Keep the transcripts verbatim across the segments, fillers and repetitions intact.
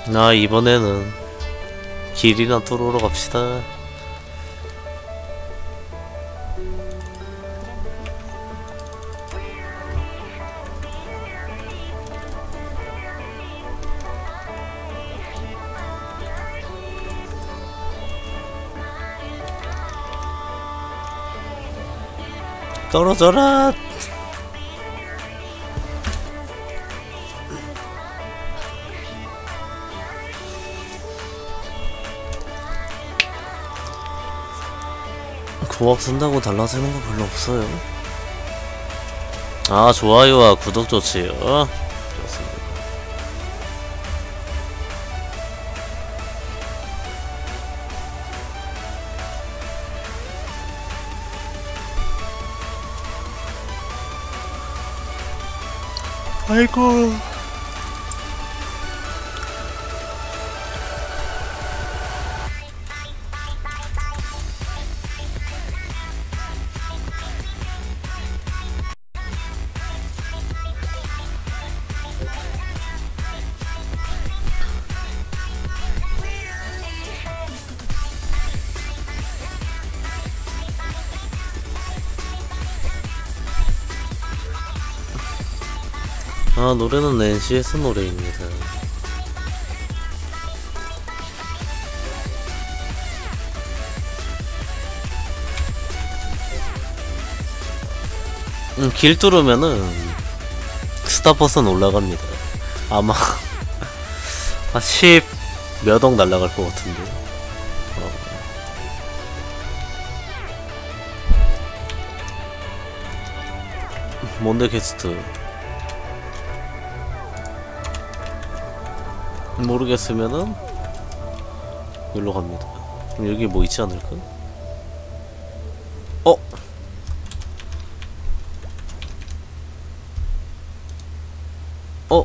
나 이번에는 길이나 뚫으러 갑시다. 떨어져라. 고학 쓴다고 달라지는 거 별로 없어요. 아, 좋아요와 구독 좋지요. 좋습니다. 아이고. 아, 노래는 엔시에스 노래입니다. 음, 길 뚫으면은 스타버스는 올라갑니다. 아마 한 십 몇 억 날라갈 것 같은데. 어. 뭔데 게스트? 모르겠으면은 여기로 갑니다. 그럼 여기 뭐 있지 않을까? 어? 어?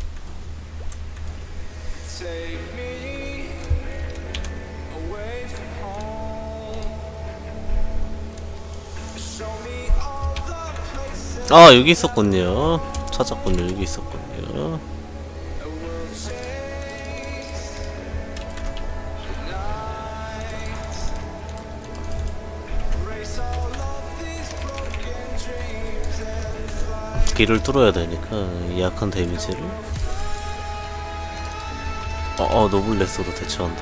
아, 여기 있었군요. 찾았군요. 여기 있었군요. 길을 뚫어야 되니까 약한 데미지를. 어, 어 노블레스로 대처한다.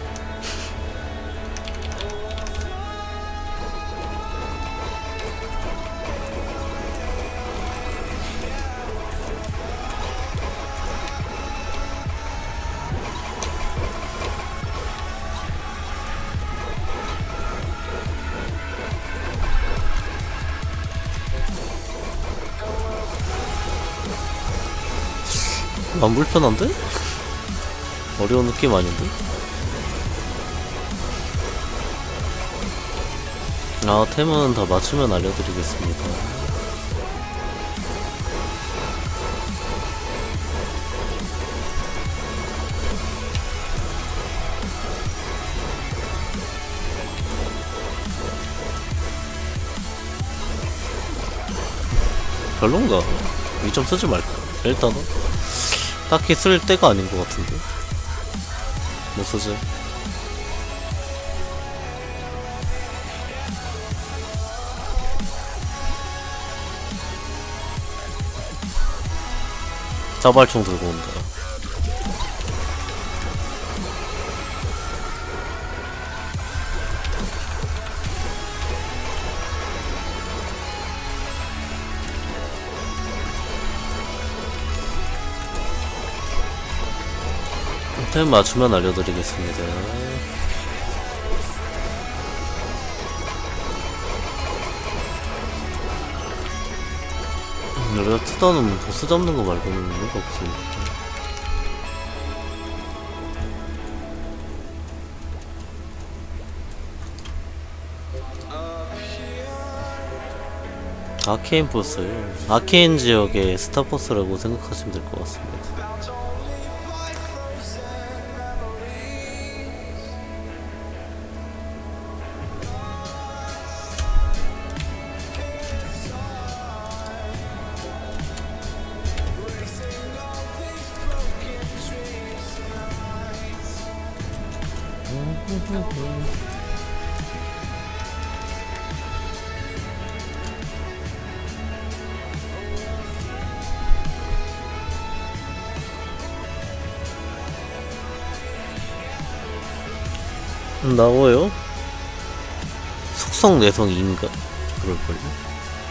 안 불편한데? 어려운 느낌 아닌데? 아, 템은 다 맞추면 알려드리겠습니다. 별론가? 이 점 쓰지 말까? 일단은 딱히 쓸 때가 아닌 것 같은데. 뭐 쓰지? 자발총 들고 온다. 템 맞추면 알려드리겠습니다. 우리가 투다는 보스 잡는 거 말고는 의미가 없으니까. 아케인 보스요. 아케인 지역의 스타보스라고 생각하시면 될 것 같습니다. 나와요? 속성 내성인가? 그럴걸요?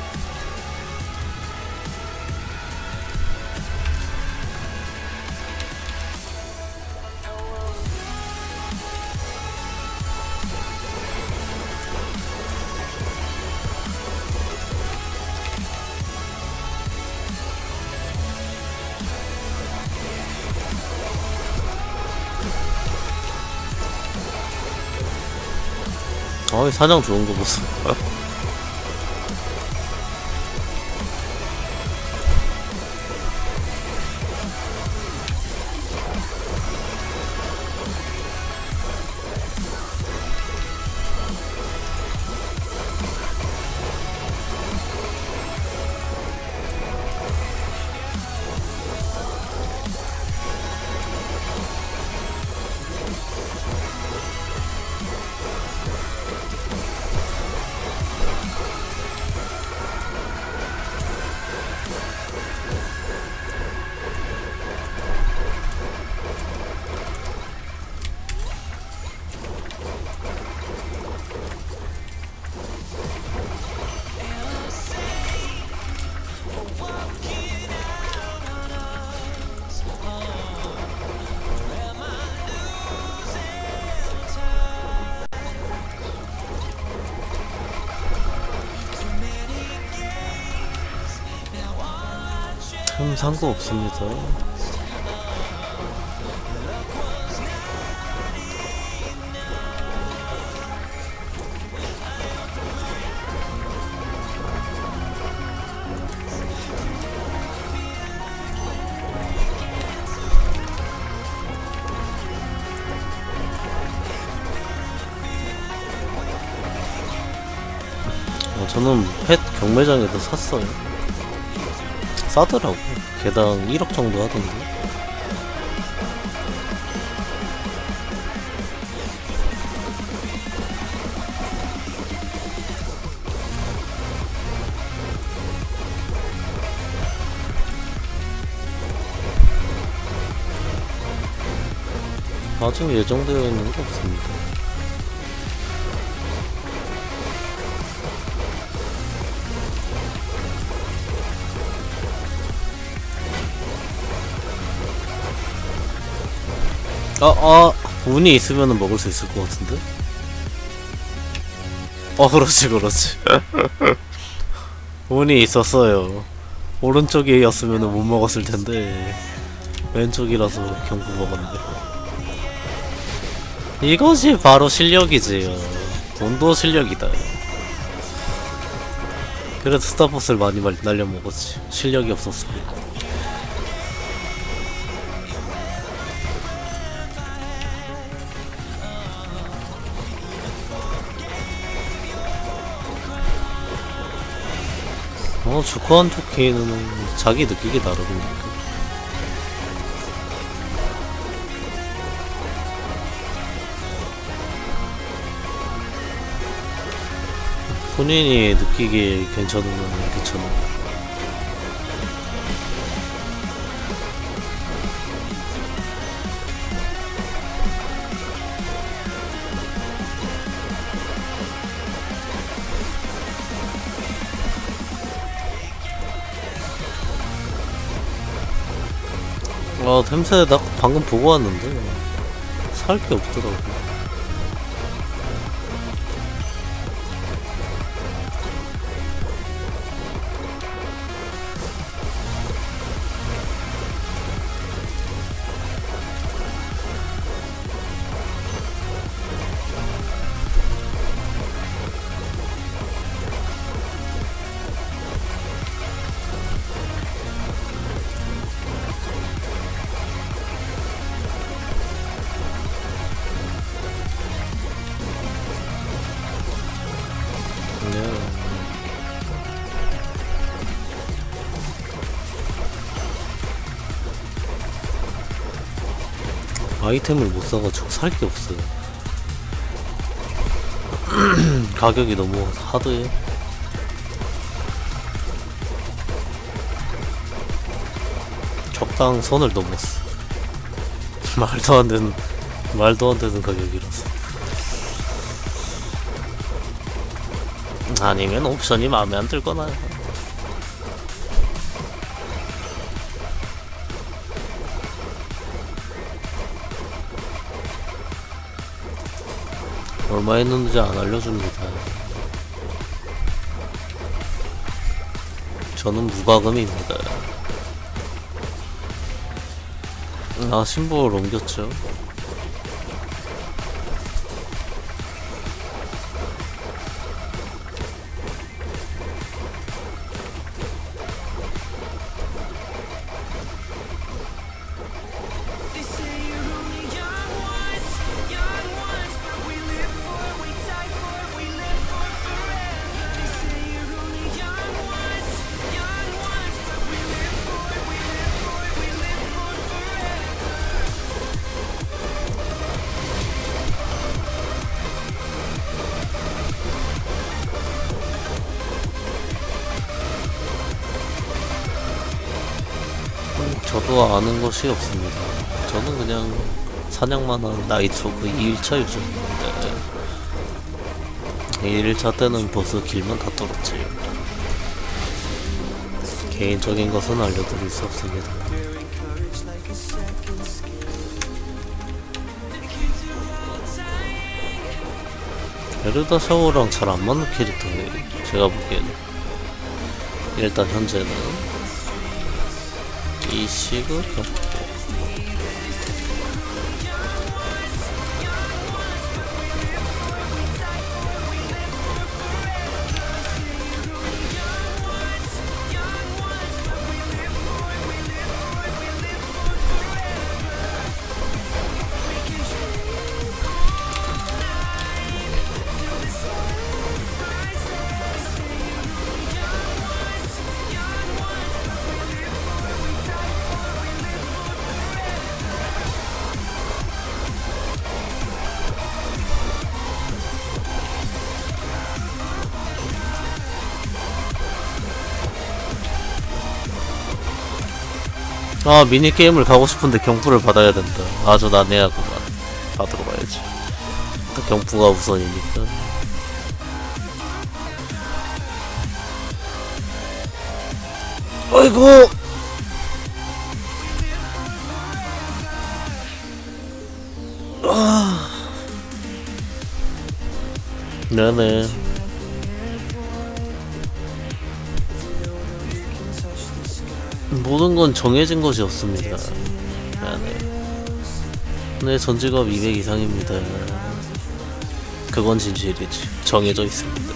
아이 사냥 좋은 거 보소. 참 상관없습니다. 어, 저는 펫 경매장에서 샀어요. 싸더라고. 개당 일억 정도 하던데. 아직 예정되어 있는 게 없습니다. 아, 아, 운이 있으면은 먹을 수 있을 것 같은데? 어, 그렇지, 그렇지. 운이 있었어요. 오른쪽이었으면은 못 먹었을 텐데, 왼쪽이라서 경부 먹었네. 이것이 바로 실력이지요. 돈도 실력이다. 그래도 스타버스를 많이 날려먹었지. 실력이 없었으면. 어, 주커한 토끼는 자기 느끼기 나름이니까. 본인이 느끼기 괜찮으면 괜찮아. 아, 템새 나 방금 보고 왔는데 살 게 없더라고. 아이템을 못 사가지고 살 게 없어요. 가격이 너무 하드해. 적당 선을 넘었어. 말도 안 되는 말도 안 되는 가격이라서. 아니면 옵션이 마음에 안 들거나. 얼마 했는지 안 알려줍니다. 저는 무과금입니다. 아, 심보를 옮겼죠. 저도 아는 것이 없습니다. 저는 그냥 사냥만 한 나이트워크 이 일차 유저인데 이 일차 때는 보스 길만 다 뚫었지. 개인적인 것은 알려드릴 수 없습니다. 에르다 샤오랑 잘 안 맞는 캐릭터예요. 제가 보기에는. 일단 현재는 이 시그 경포. 아, 미니게임을 가고 싶은데 경부를 받아야 된다. 아주 난해하구만. 받으러 가야지. 또 경부가 우선이니까. 아이고! 아. 네네. 모든 건 정해진 것이 없습니다. 네네. 네, 전직업 이백 이상입니다. 그건 진실이지. 정해져 있습니다.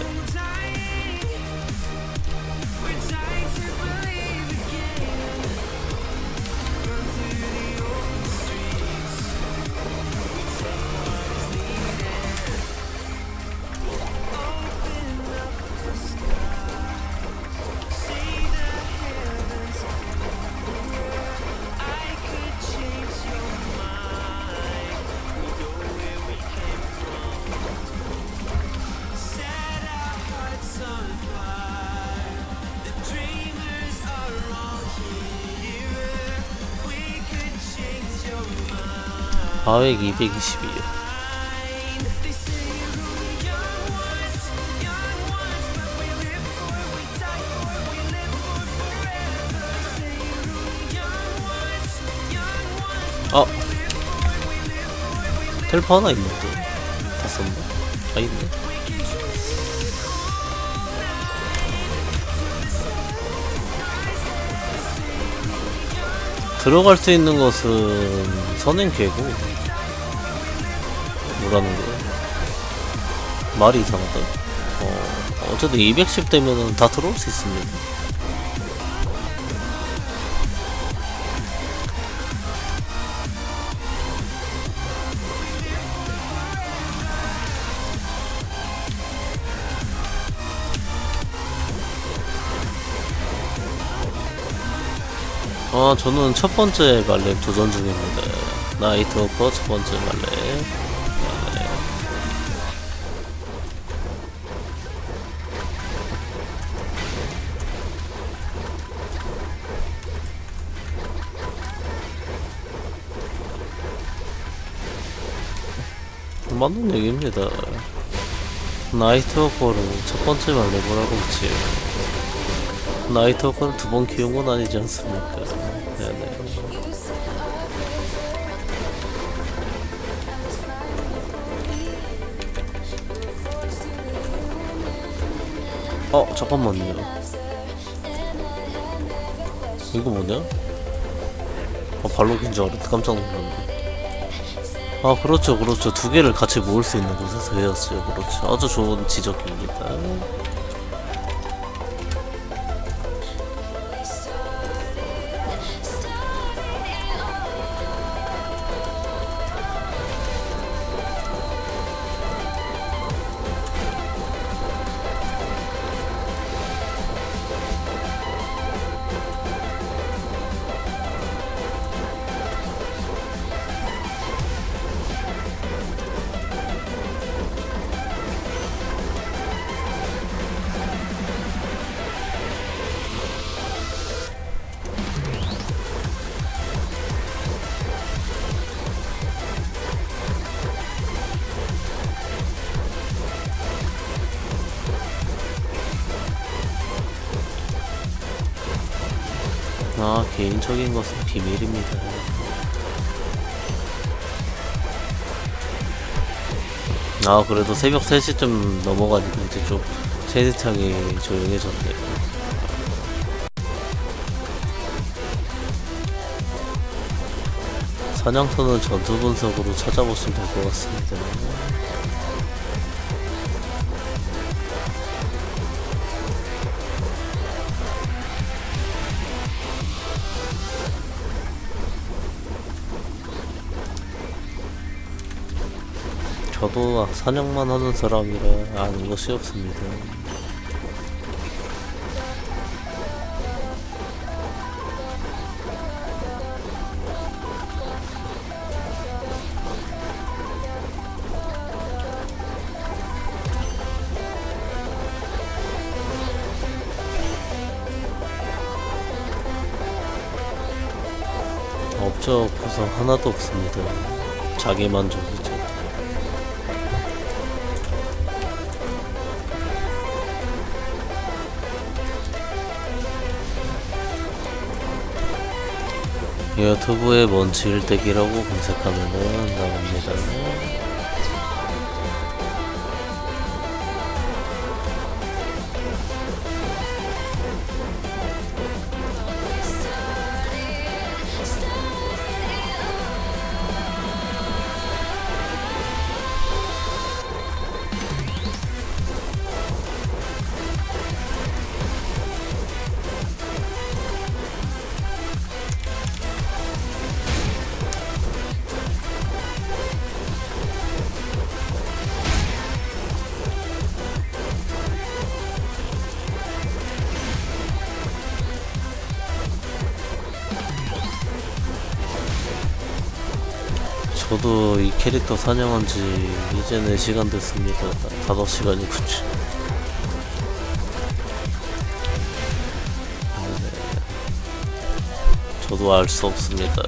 과액 이백이십이요. 아, 텔프 하나 있는데 다 썼나? 아, 있네. 들어갈 수 있는 것은 선행캐고. 뭐라는 거야? 말이 이상하다. 어, 어쨌든 이백십 되면은 다 들어올 수 있습니다. 아, 저는 첫 번째 말렘 도전 중입니다. 나이트워커 첫 번째 말렘. 네. 맞는 얘기입니다. 나이트워커를 첫 번째만 내보라고 했지. 나이트워커를 두 번 키운 건 아니지 않습니까? 네네. 어, 잠깐만요. 이거 뭐냐? 아, 발록인 줄 알았는데 깜짝 놀랐네. 아, 그렇죠, 그렇죠. 두 개를 같이 모을 수 있는 곳에서 해야죠. 그렇죠. 아주 좋은 지적입니다. 아, 개인적인 것은 비밀입니다. 아, 그래도 새벽 세 시쯤 넘어가니까 이제 좀 채팅창이 조용해졌네요. 사냥터는 전투 분석으로 찾아보시면 될 것 같습니다. 저도 사냥만 하는 사람이라 아는 것이 없습니다. 업적 구성 하나도 없습니다. 자기 만족이죠. 유튜브에 먼지 일대기라고 검색하면은 나옵니다. 저도 이 캐릭터 사냥한지 이제 네 시간 됐습니다. 다섯 시간이군요. 저도 알 수 없습니다.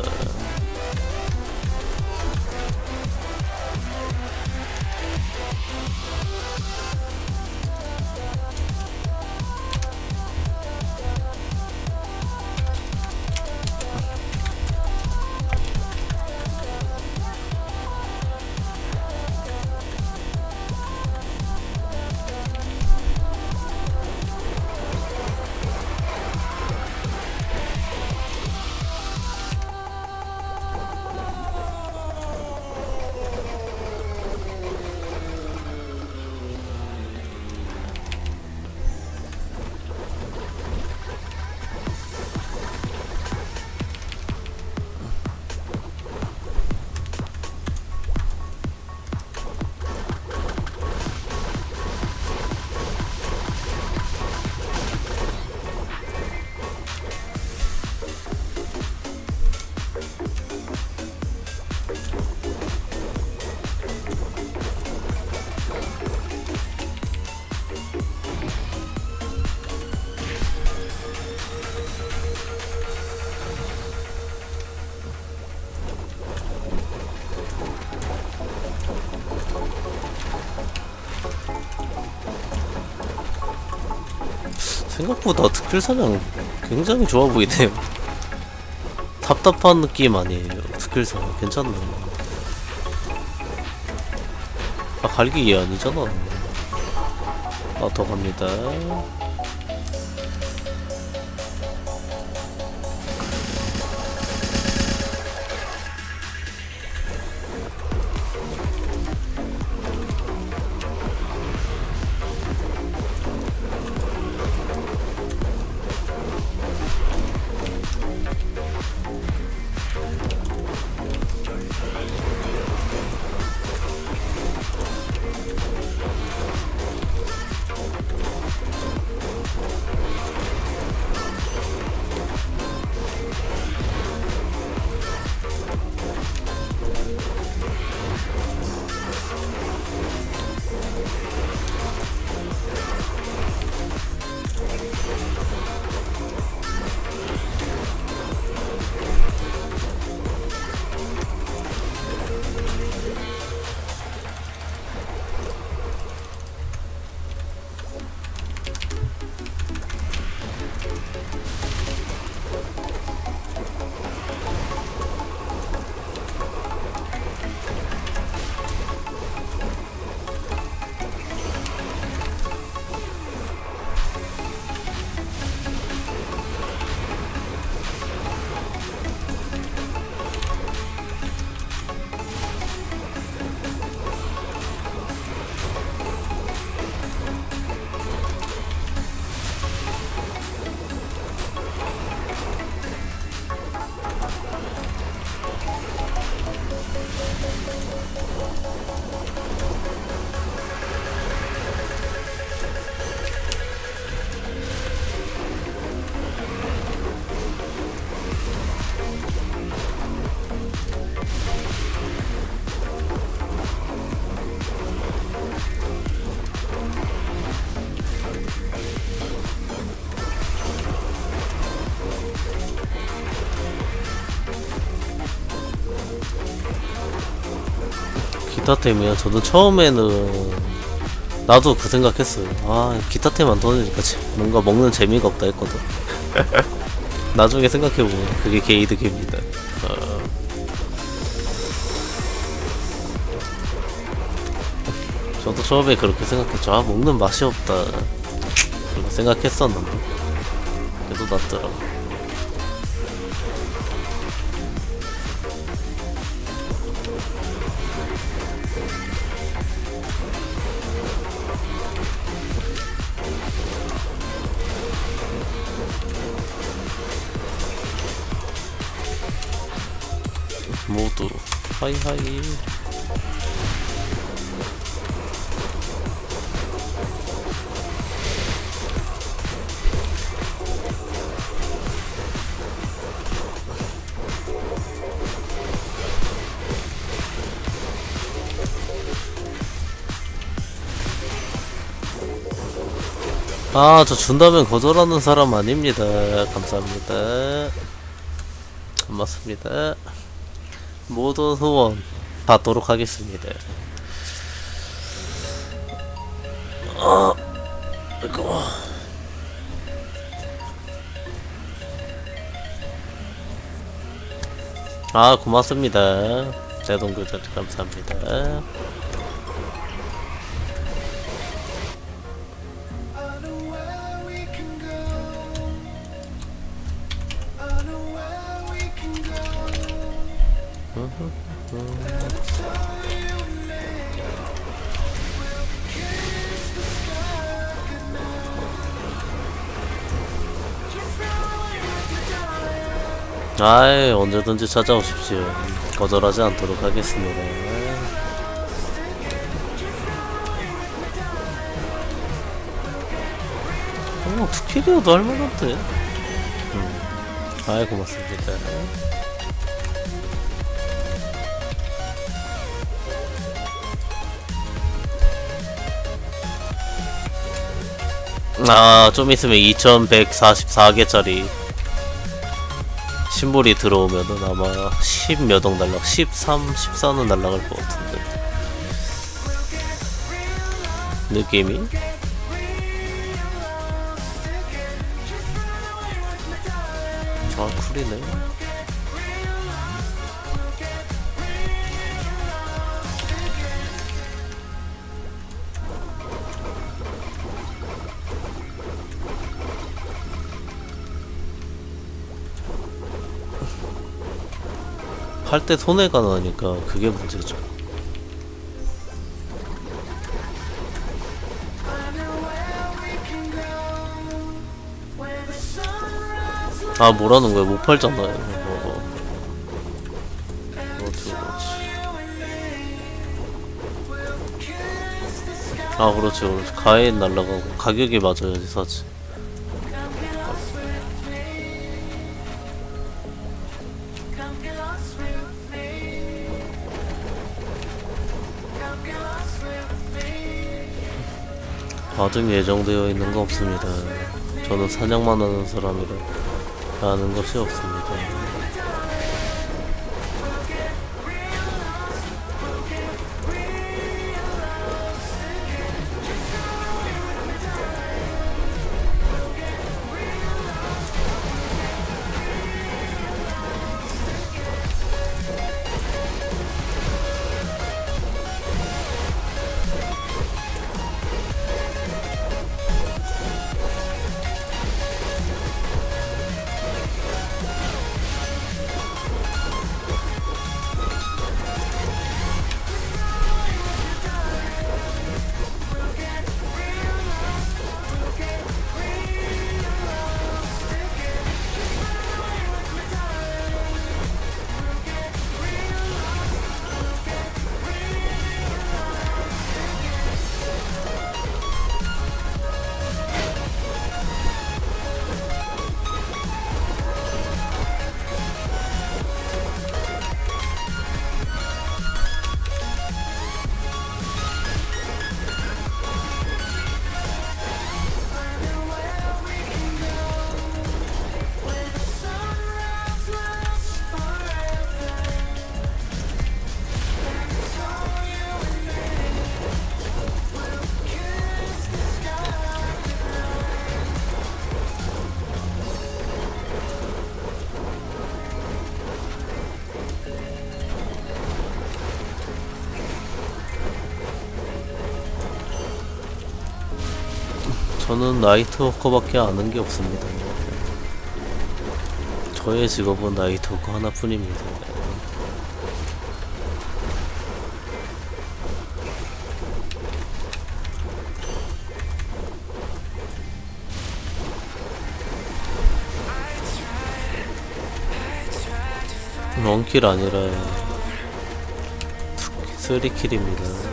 생각보다 특킬 사냥 굉장히 좋아 보이네요. 답답한 느낌 아니에요. 특킬 사냥 괜찮네. 아 갈기 얘 아니잖아. 아 더 갑니다. 기타템이요? 저도 처음에는 나도 그 생각했어요. 아 기타템 안 터지니까 뭔가 먹는 재미가 없다 했거든. 나중에 생각해보면 그게 게이득입니다. 어... 저도 처음에 그렇게 생각했죠. 아 먹는 맛이 없다 그렇게 생각했었는데 그래도 낫더라고. 모두 하이하이. 아, 저 준다면 거절하는 사람 아닙니다. 감사합니다. 고맙습니다. 모든 소원 받도록 하겠습니다. 아, 이거. 아, 고맙습니다. 대동교전 감사합니다. 아이, 언제든지 찾아오십시오. 거절하지 않도록 하겠습니다. 어, 투키리오도 할만한데. 음. 아이, 고맙습니다. 아, 좀 있으면 이천백사십사 개짜리 심볼이 들어오면은 아마 십 몇억 날락, 십삼, 십사는 날라갈 것 같은데 느낌이? 아 쿨이네. 할 때 손해가 나니까 그게 문제죠. 아 뭐라는 거야, 못 팔잖아요. 어. 그렇지 그렇지. 아 그렇지 그렇지. 가해엔 날라가고 가격에 맞아야지 사지. 아직 예정되어 있는 거 없습니다. 저는 사냥만 하는 사람이라 아는 것이 없습니다. 저는 나이트워커밖에 아는 게 없습니다. 저의 직업은 나이트워커 하나뿐입니다. 원킬 아니라 쓰리킬입니다.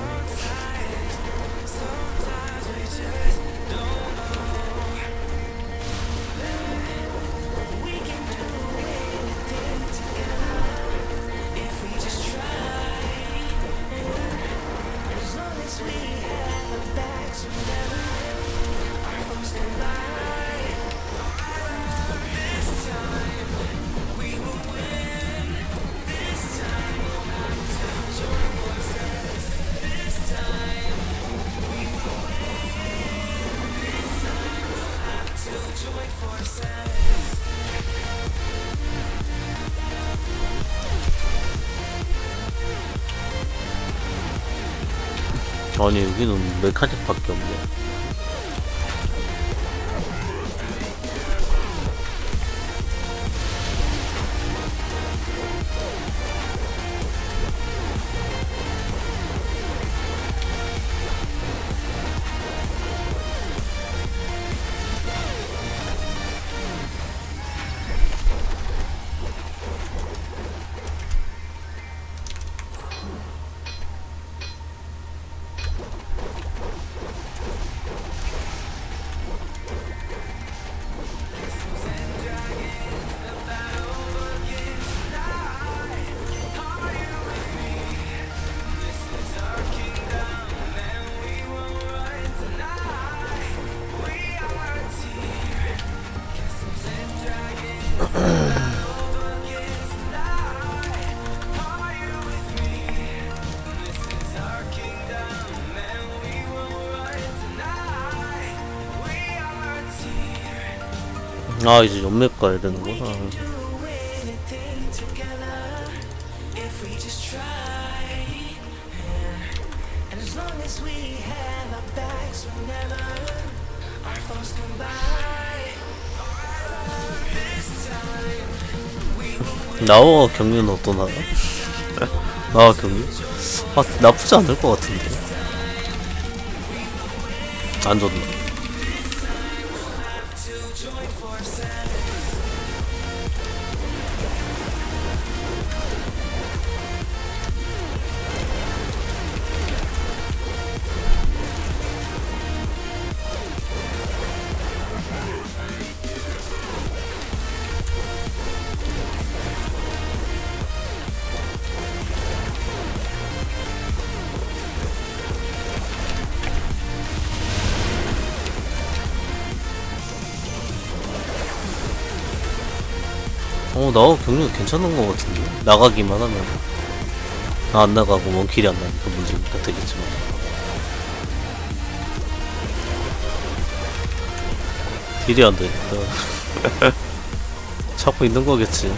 아니 여기는 메카닉밖에 없네. 아 이제 연맵 가야 되는구나. 나와 경륜은 어떠나? 나와 경륜? 아 나쁘지 않을 것 같은데. 안 좋나? 어, 나와 경륜 괜찮은 것 같은데. 나가기만 하면. 아, 안 나가고 원킬이 안 나니까 문제가 되겠지만. 딜이 안 되니까. 찾고 있는 거겠지.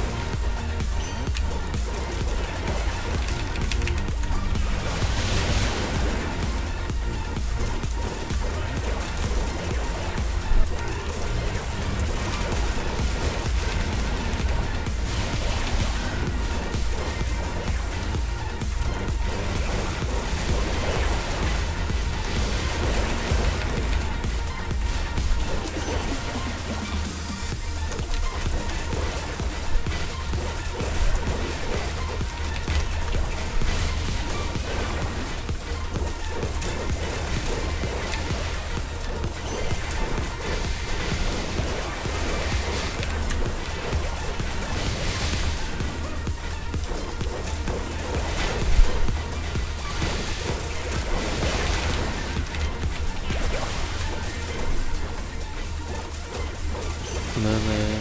네네.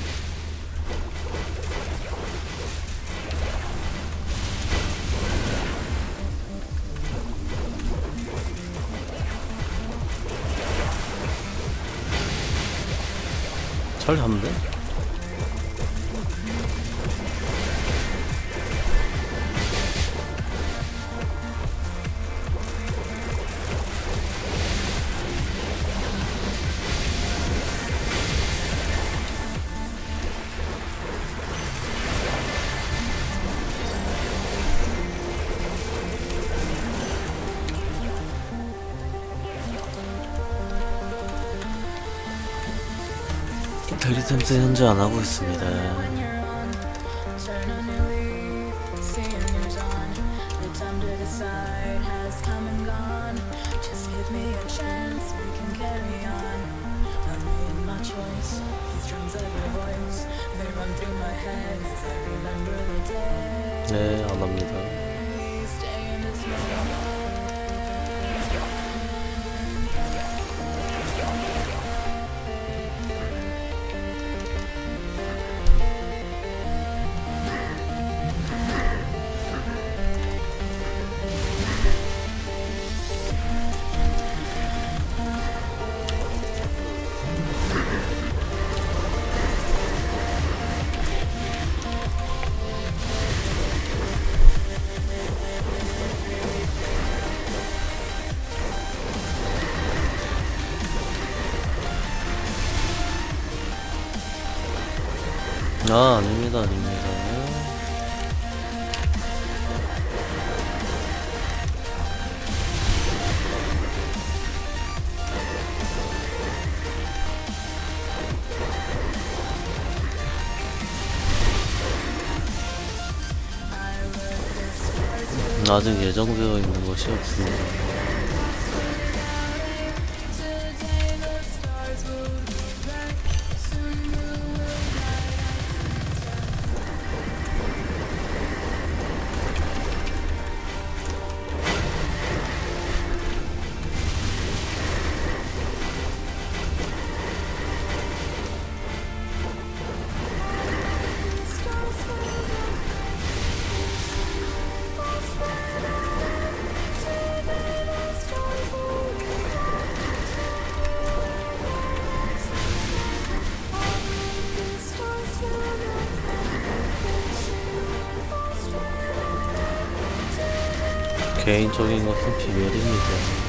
잘 잡네. 대리템스 현재 안 하고 있습니다. 네, 안 합니다. 아, 아닙니다, 아닙니다. 아직 예정되어 있는 것이 없습니다. 개인적인 것은 비밀입니다.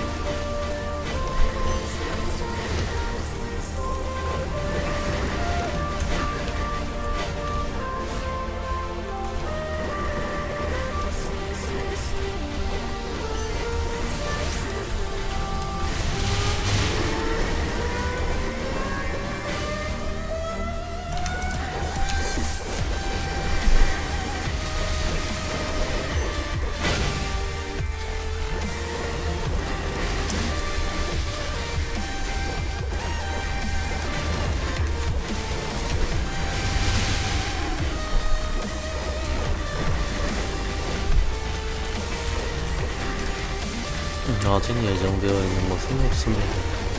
아직 예정되어 있는 것은 없습니다.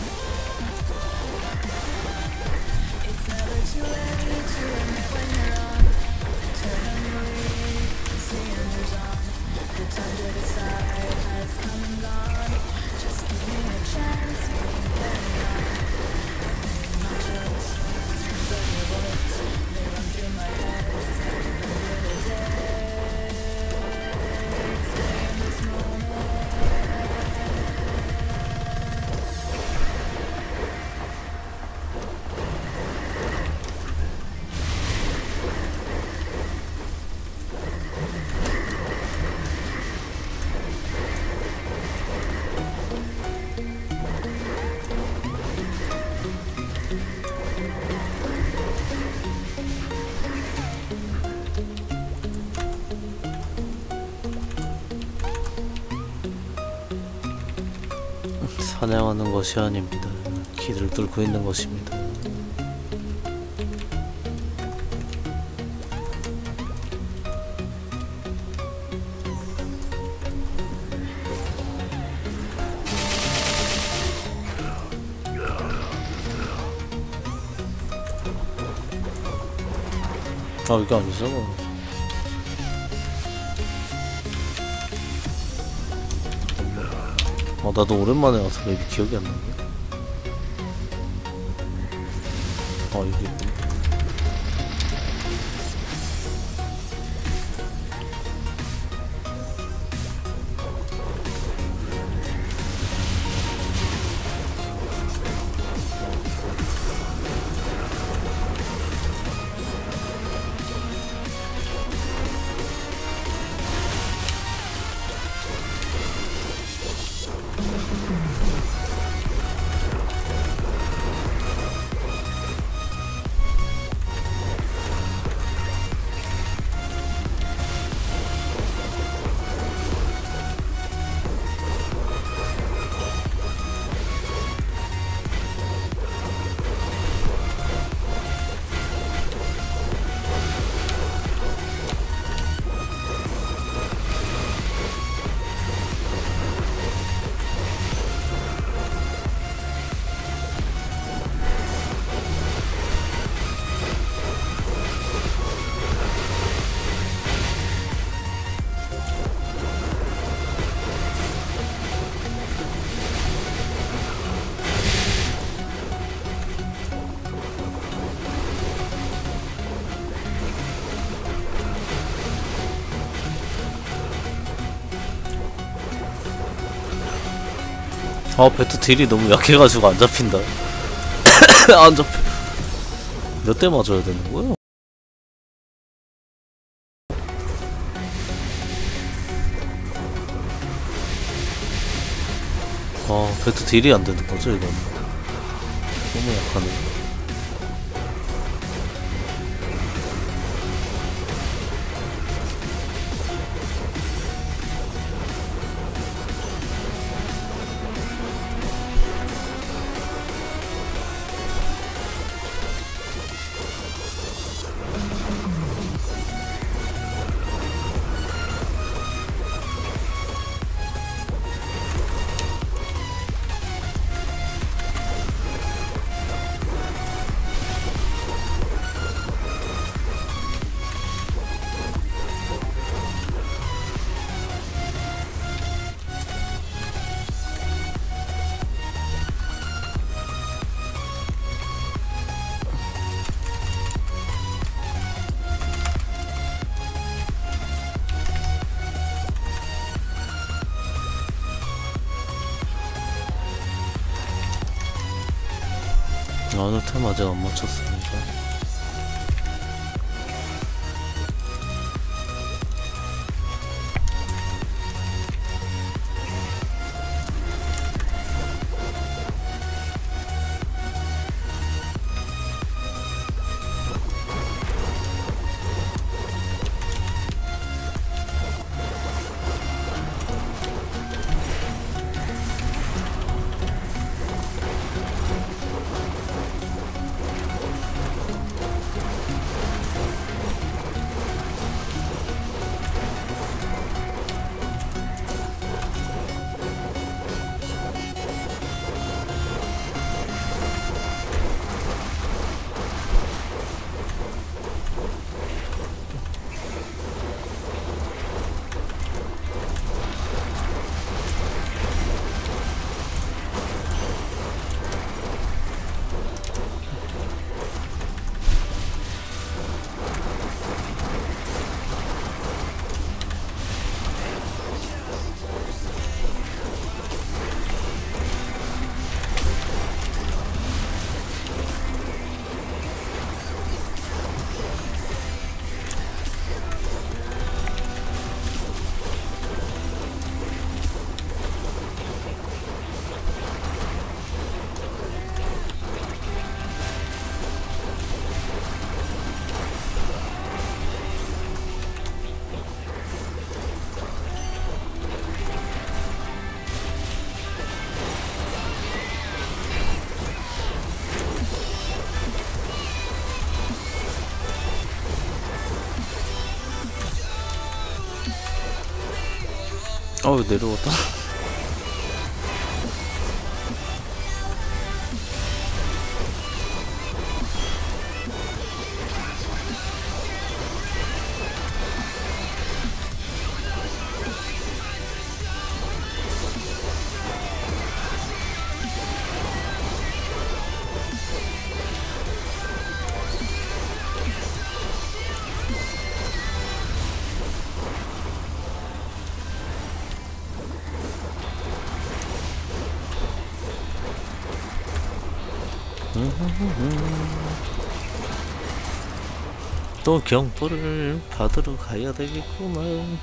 사냥하는 것이 아닙니다. 길을 뚫고 있는 것입니다. 아, 이게 아니잖아. 아, 나도 오랜만에 와서 맵이 기억이 안 나네. 아, 이게 아, 배트 딜이 너무 약해가지고 안 잡힌다. 안 잡혀. 몇 대 맞아야 되는 거야? 아, 배트 딜이 안 되는 거죠, 이건. 너무 약하네. 아는 템 아직 안 맞췄습니다. 어우 내려왔다. 또 경보를 받으러 가야 되겠구만.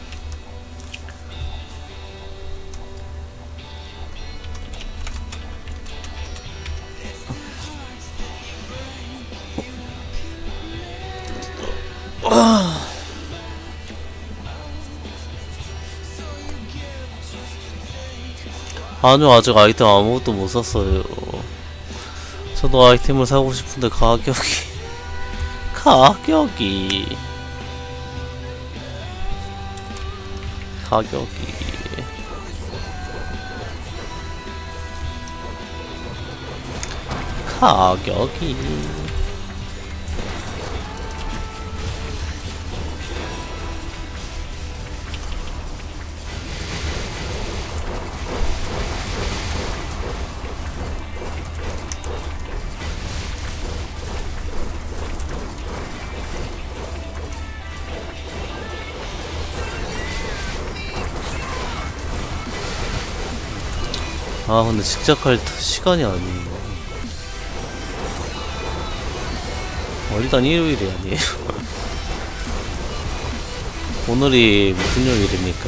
아니요, 아직 아이템 아무것도 못 샀어요. 저도 아이템을 사고 싶은데 가격이 가격이 가격이 가격이 아 근데 직작할 시간이 아니에요. 어, 일단 일요일이 아니에요. 오늘이 무슨 요일입니까?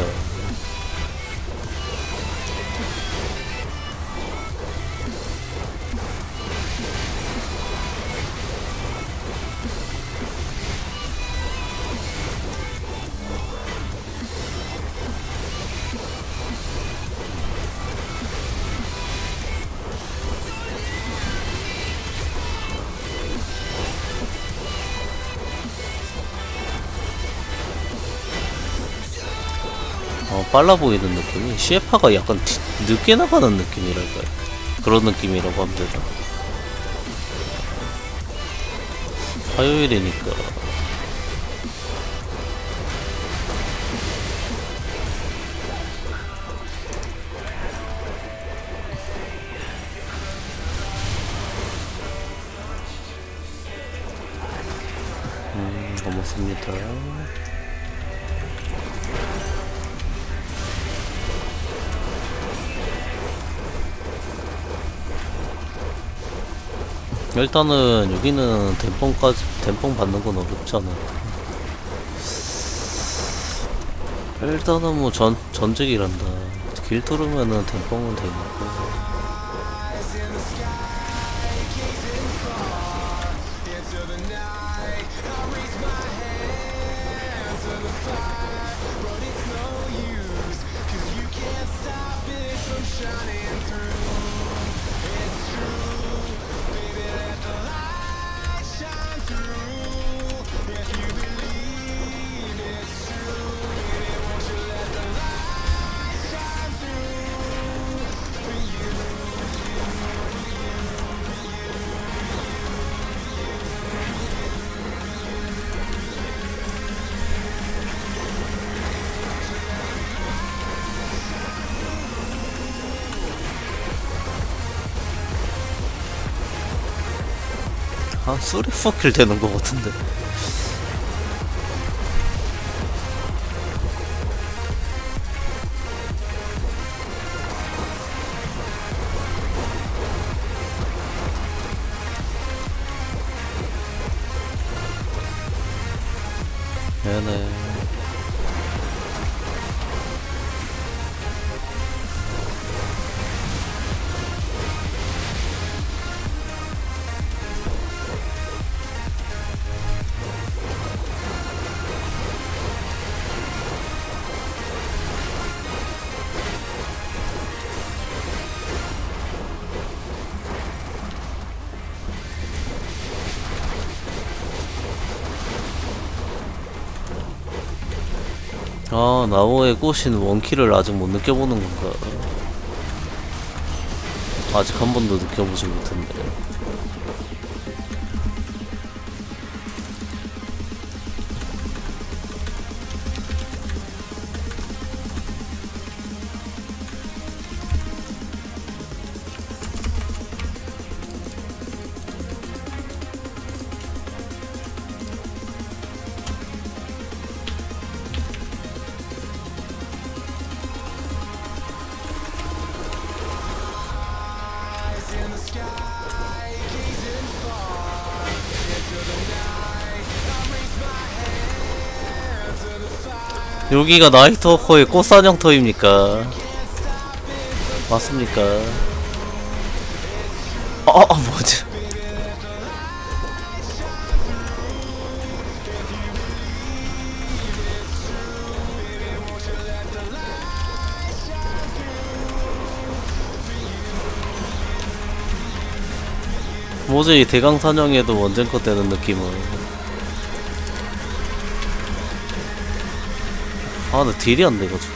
어, 빨라 보이는 느낌이 씨에프가 약간 뒤, 늦게 나가는 느낌이랄까요? 그런 느낌이라고 하면 되나? 화요일이니까 음, 고맙습니다. 일단은 여기는 댐뽕까지 댐뽕 받는 건 어렵잖아. 일단은 뭐 전 전직이란다. 길 뚫으면은 댐뽕은 되니까. 아, 쓰리 포킬 되는 거 같은데. 네네. 아, 나오에 꽂힌 원키를 아직 못 느껴보는 건가? 아직 한 번도 느껴보지 못했네. 여기가 나이트워커의 꽃사냥터입니까? 맞습니까? 아, 아 뭐지? 뭐지, 이 대강사냥에도 원젠컷 되는 느낌은. 아, 나 딜이 안 돼가지고.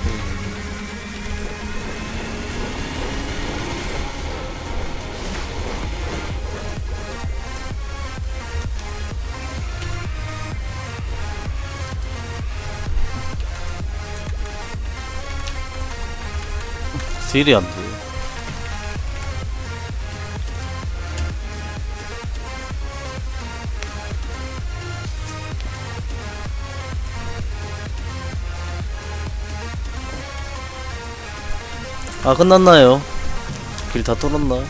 딜이 안 돼. 아, 끝났나요? 길 다 뚫었나?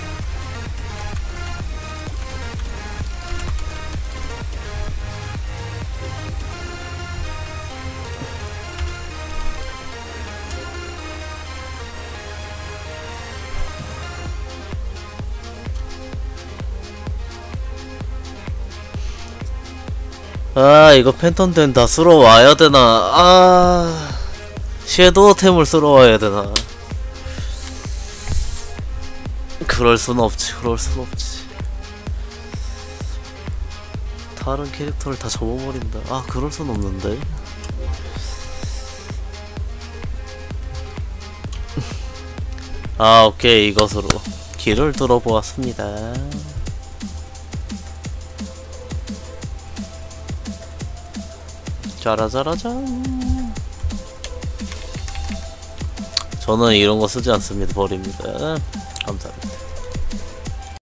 아, 이거 팬텀템 다 쓸어 와야 되나? 아, 섀도우템을 쓸어 와야 되나? 그럴 순 없지, 그럴 순 없지. 다른 캐릭터를 다 접어버린다. 아, 그럴 순 없는데. 아, 오케이. 이것으로 길을 뚫어보았습니다. 짜라짜라짠. 저는 이런 거 쓰지 않습니다. 버립니다. 감사합니다.